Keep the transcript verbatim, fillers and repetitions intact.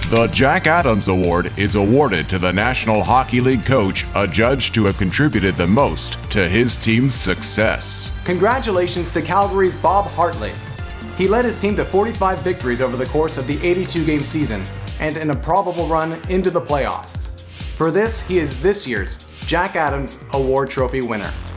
The Jack Adams Award is awarded to the National Hockey League coach adjudged to have contributed the most to his team's success. Congratulations to Calgary's Bob Hartley. He led his team to forty-five victories over the course of the eighty-two game season and an improbable run into the playoffs. For this, he is this year's Jack Adams Award Trophy winner.